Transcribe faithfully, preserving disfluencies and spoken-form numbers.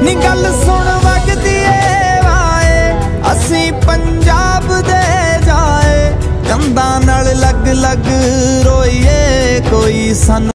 नी गल सुन वगदी ए वाए असी पंजाब दे जाए कंधां नाल लग लग रोईए कोई सन